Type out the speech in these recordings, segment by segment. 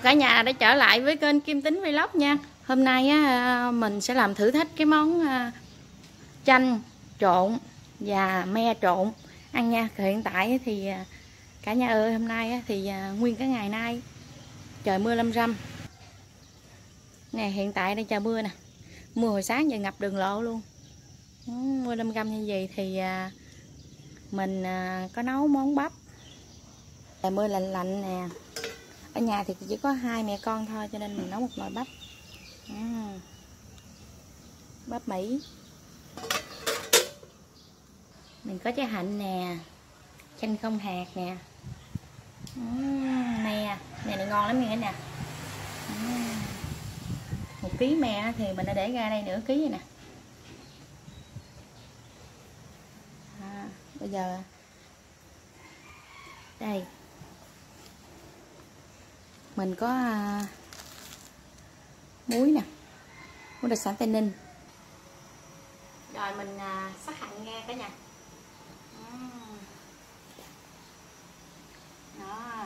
cả nhà đã trở lại với kênh Kim Tính Vlog nha. Hôm nay á, mình sẽ làm thử thách cái món chanh trộn và me trộn ăn nha. Hiện tại thì cả nhà ơi, hôm nay thì nguyên cái ngày nay trời mưa lâm râm nè. Hiện tại đây trời mưa nè, mưa hồi sáng giờ ngập đường lộ luôn. Mưa lâm râm như vậy thì mình có nấu món bắp. Trời mưa lạnh lạnh nè. Ở nhà thì chỉ có hai mẹ con thôi cho nên mình nấu một nồi bắp. Bắp Mỹ. Mình có trái hạnh nè, chanh không hạt nè. Me này ngon lắm nha nè. 1 ký me thì mình đã để ra đây nửa ký rồi nè. Bây giờ đây mình có muối nè, muối đặc sản Tây Ninh. Rồi mình sắc hạnh ra cả nhà. Đó.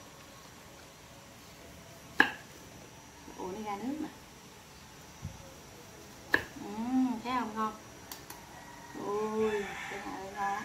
Ủa nó ra nước nè. Thấy không, ngon. Ui, cái này ngon.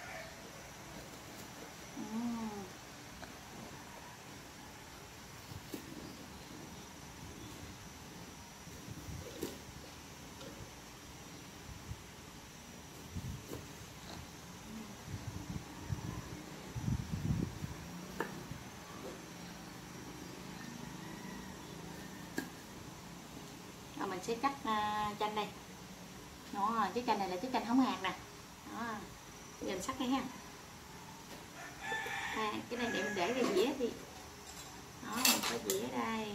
Rồi mình sẽ cắt chanh đây. Đó, chiếc chanh này là chiếc chanh hóng hạt nè. Đó, giờ sắc cái ha. Cái này mình để cái dĩa đi. Đó, mình có dĩa đây.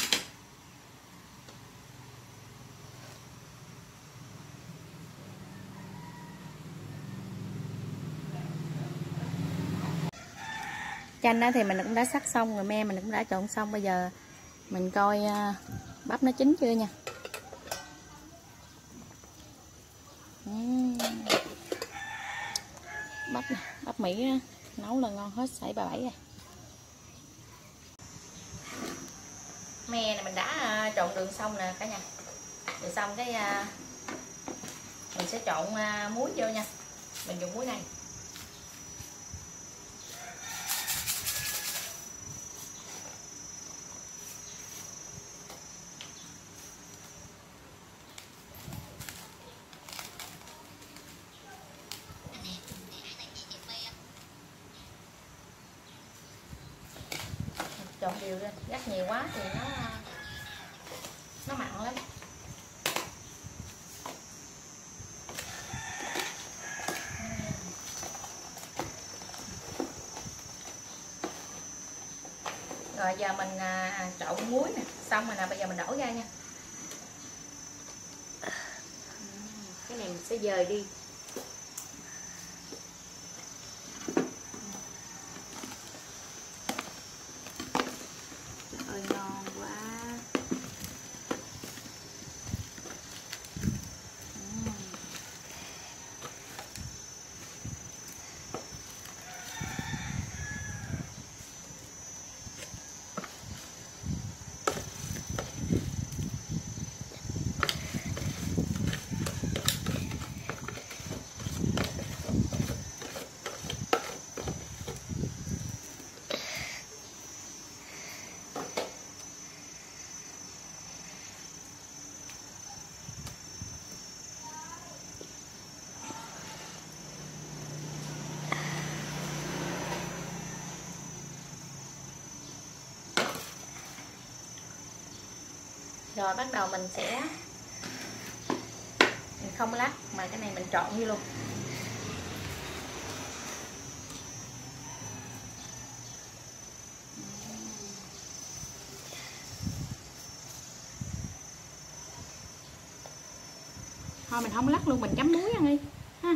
Chanh đó thì mình cũng đã sắc xong rồi, me mình cũng đã trộn xong. Bây giờ mình coi bắp nó chín chưa nha. Bắp Mỹ đó, nấu là ngon hết sảy bà bảy rồi. Me này mình đã trộn đường xong nè cả nhà. Rồi xong cái mình sẽ trộn muối vô nha. Mình dùng muối này. Trộn đều lên, rắc nhiều quá thì nó mặn lắm. Rồi giờ mình trộn muối nè, xong rồi nè, bây giờ mình đổ ra nha. Cái này mình sẽ dời đi. Ơi ngon quá. Rồi bắt đầu mình sẽ không lắc mà cái này mình trộn vô luôn. Thôi mình không lắc luôn, mình chấm muối ăn đi ha.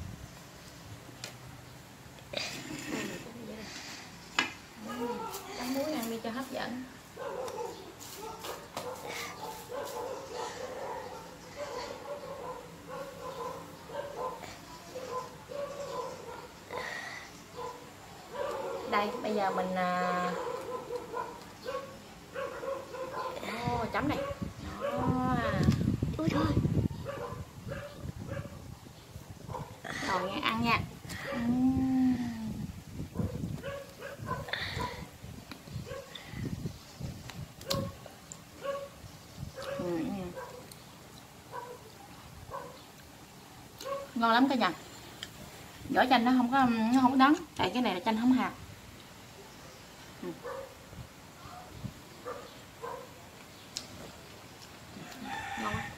Chấm muối ăn đi cho hấp dẫn. Đây bây giờ mình chấm này. Đó. Ui thôi. Rồi nghe ăn nha. Ngon lắm cả nhà. Vỏ chanh nó không có đắng, tại cái này là chanh không hạt. Ngon quá.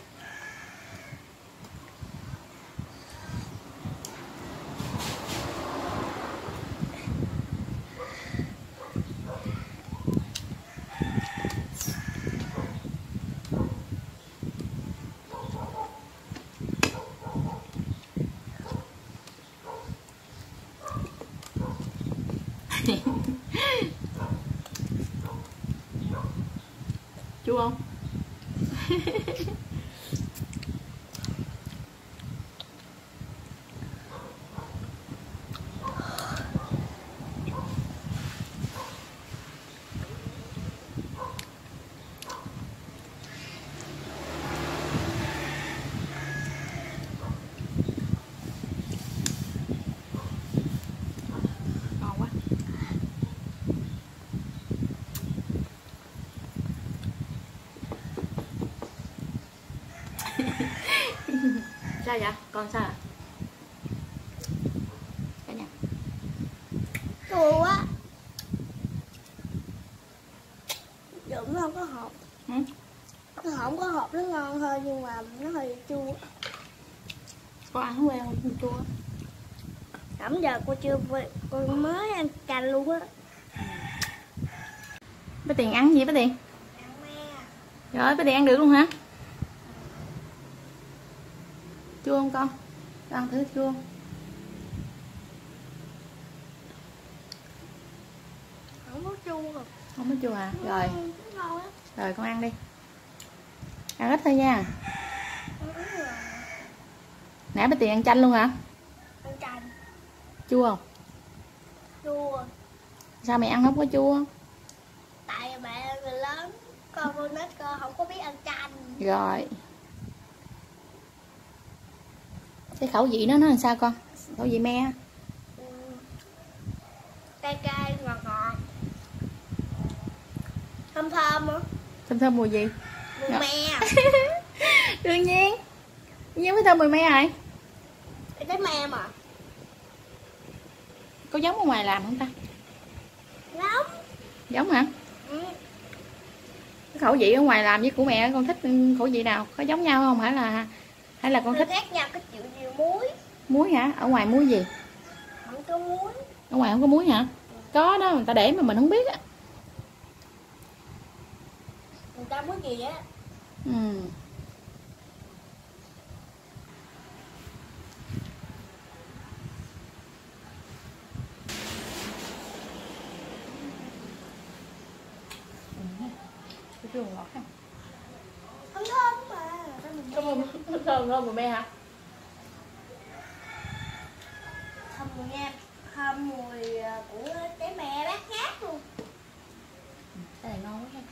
Chua không? Ngon quá. Sao vậy? Con sao ạ? Cả nhà. Chua quá. Dũng không có hộp. Nó không có hộp, nó ngon thôi nhưng mà nó hơi chua. Con ăn không quen không chua? Nãy giờ con mới ăn canh luôn á. Bé Tiền ăn gì bé Tiền? Ăn me. Rồi bé Tiền ăn được luôn hả? Chua không con? Con ăn thử chua không? Không có chua rồi. Không có chua hả? Rồi. Ngon á. Rồi con ăn đi. Ăn ít thôi nha. Nãy bé Tiền ăn chanh luôn hả? Ăn chanh. Chua không? Chua. Sao mày ăn không có chua? Tại mẹ là người lớn, con nít con không có biết ăn chanh. Rồi. Cái khẩu vị nó làm sao con? Khẩu vị me. Cay cay, ngọt ngọt. Thơm thơm á. Thơm thơm mùi gì? Mùi me. Đương nhiên. Nhưng phải thơm mùi me rồi. Cái me mà. Có giống ở ngoài làm không ta? Giống. Giống hả? Cái khẩu vị ở ngoài làm với của mẹ con thích khẩu vị nào? Có giống nhau không? Hay là con thích khác nhau cái chịu nhiều muối. muối hả? Ở ngoài muối gì? Không có muối. Ở ngoài không có muối hả? Có đó, người ta để mà mình không biết á. Người ta muối gì á? Cái chua ngọt ha. Thơm thơm mà. Thơm mùi me hả? Thơm mùi me, thơm mùi của trái me bát ngát luôn. Cái này ngon quá ha.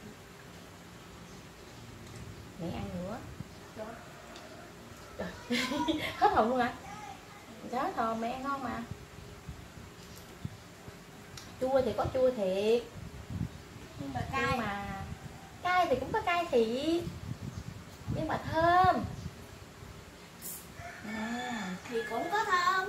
Mẹ ăn nữa. Trời. Hết hồn luôn hả? Chết rồi, mẹ ăn ngon mà. Chua thì có chua thiệt. Nhưng mà cay. Cay thì cũng có cay thiệt. Nhưng mà thơm. Thì cũng có thơm.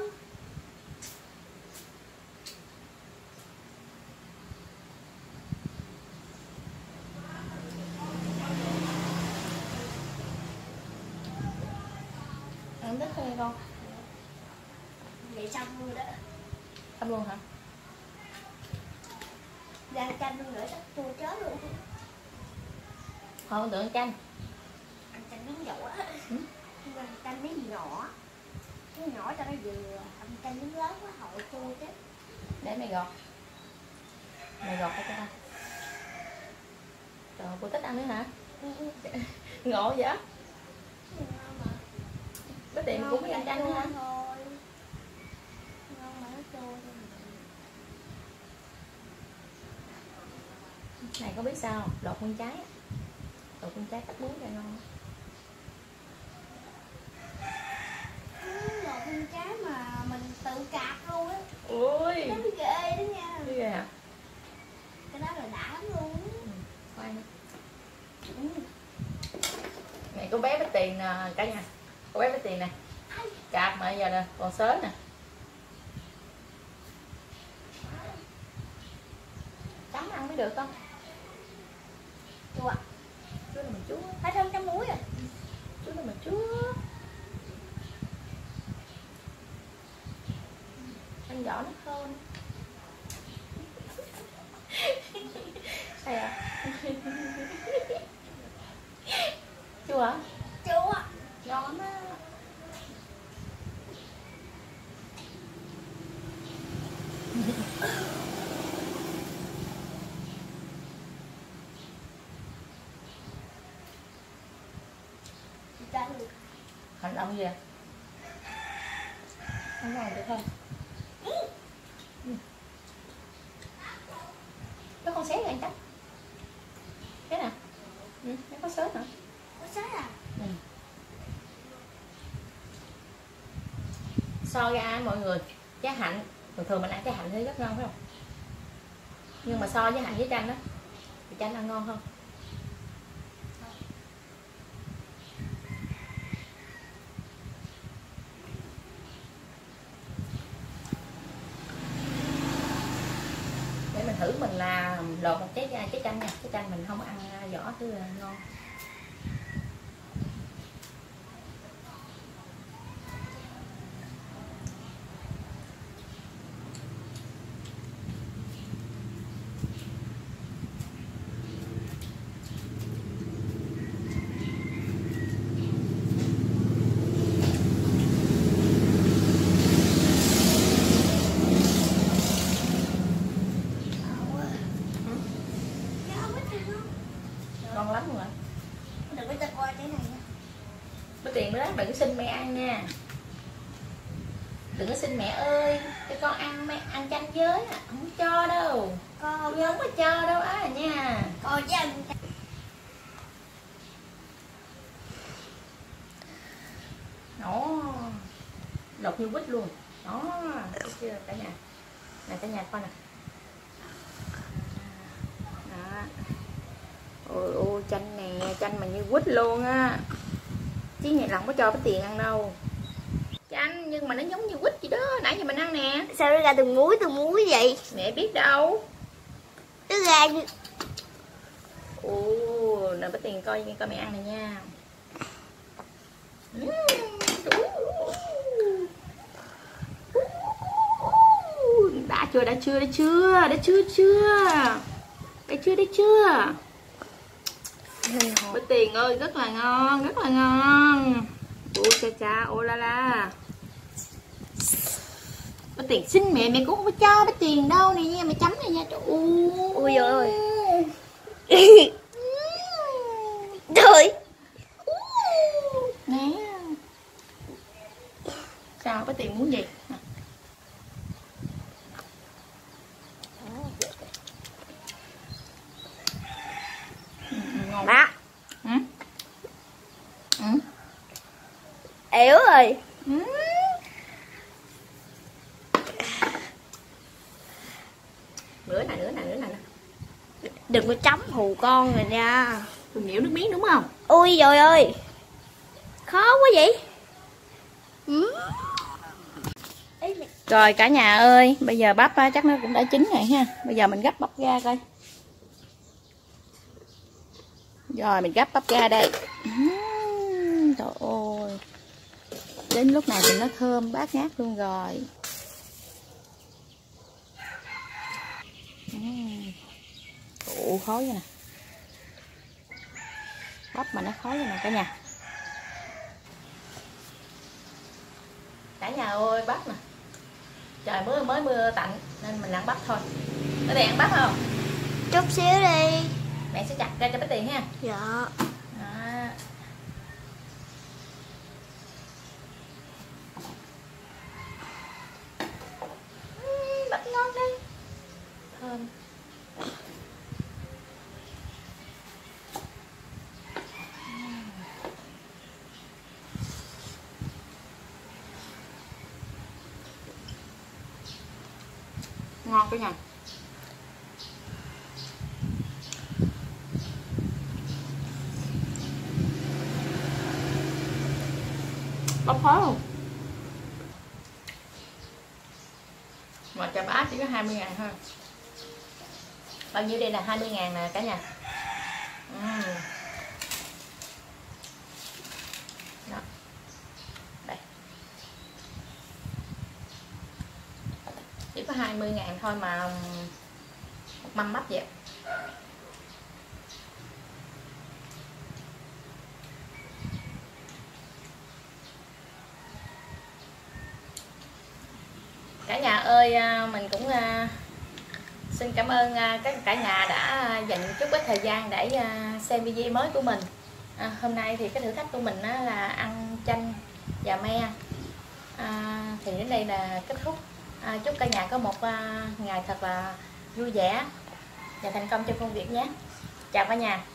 Ăn thích thôi con. Vậy xong luôn đó. Xong luôn hả? Rang chanh luôn nữa chắc chua chết luôn. Thôi tưởng chanh. Ăn chanh miếng dậu á. Ăn chanh miếng gì nhỏ. Cái nhỏ cho nó vừa. Ăn chanh miếng lớn quá hội chua chết. Để mày gọt. Mày gọt cho tao. Trời, cô thích ăn nữa hả? Ngộ vậy? Bé Tiền cũng biết ăn chanh nữa hả? Ngon mà nó chua thôi. Này có biết sao không? Lột nguyên trái. trái cắt bún cho ngon. Lột con trái mà mình tự cạp luôn á. Ui. Nó ghê đó nha. Ghê hả? Cái đó là đã lắm luôn. Khoai nữa. Này có bé với tiền nè cả nhà. Có bé với tiền nè. Cạp mà giờ nè, còn sớ nè. Chấm ăn mới được không? Chua. Chúa là mình chúa. Phải thêm chấm muối à? Chúa là mình chúa. Ăn vỏ nó khôn. Hay à? Chua hả? Chua. Ngon á. Hành động gì à? Không ngon được không? Nó con xé rồi anh chắc. Cái nè. Nó có sớ nữa. Có sớ à? So ra mọi người, trái hạnh thường thường mình ăn trái hạnh thì rất ngon phải không? Nhưng mà so với hạnh với chanh á thì chanh ăn ngon hơn. Để mình thử mình là lột một trái chanh nha, trái chanh mình không ăn vỏ thứ là ngon. Ngon lắm rồi. Đừng có cho coi cái này nha. Có tiền đó đừng có xin mẹ ăn nha. Đừng có xin mẹ ơi cho con ăn mẹ ăn chanh với, không cho đâu. Con Không có cho đâu á nha. con chứ anh. Đó. Lột như quýt luôn. Đó, thấy chưa cả nhà. Nè cả nhà coi nè. Đó. Ôi ôi chanh nè, chanh mà như quýt luôn á. Chứ ngày lòng có cho cái tiền ăn đâu. Chanh nhưng mà nó giống như quýt gì đó, nãy giờ mình ăn nè. Sao nó ra từng muối vậy? Mẹ biết đâu. Nó ra như... Ồ, nè Bích Tiền coi mẹ ăn này nha. Đã chưa, đã chưa, đã chưa, đã chưa chưa. Đã chưa, đã chưa. Bích Tiền ơi, rất là ngon, rất là ngon. Ôi cha cha, ô la la. Bích Tiền xin mẹ, mẹ cũng không có cho Bích Tiền đâu nè nha, mẹ chấm này nha. Ui dồi ơi. Trời. Nè. Sao Bích Tiền muốn gì? Ngon Đó. Ừ. Ừ. Yếu rồi. Ừ. Nữa nè, nữa nè, nữa nè. Đừng có chấm hù con rồi nha. Đừng nhiễu nước miếng đúng không? Ui trời ơi. Khó quá vậy. Rồi cả nhà ơi, bây giờ bắp chắc nó cũng đã chín rồi ha. Bây giờ mình gấp bắp ra coi. Rồi mình gấp bắp ra đây. Trời ơi. Đến lúc này thì nó thơm bát ngát luôn rồi. Ủa khói vậy nè. Bắp mà nó khói vậy nè cả nhà. Cả nhà ơi bắp nè. Trời mới mưa tạnh nên mình ăn bắp thôi. Có tiền ăn bắp không? Chút xíu đi. Mẹ sẽ chặt ra cho Bích Tiền ha. Dạ. Đó. Bắp ngon đây. Thơm. cả nhà. Bóc khó không? Mà chà bá chỉ có 20.000 thôi. Bao nhiêu đây là 20.000 nè cả nhà. Đó. Đây. Chỉ có 20.000 thôi mà một mâm bắp vậy. Cả nhà ơi, mình cũng xin cảm ơn cả nhà đã dành chút ít thời gian để xem video mới của mình. Hôm nay thì cái thử thách của mình là ăn chanh và me. Thì đến đây là kết thúc. Chúc cả nhà có một ngày thật là vui vẻ và thành công trong công việc nhé. Chào cả nhà.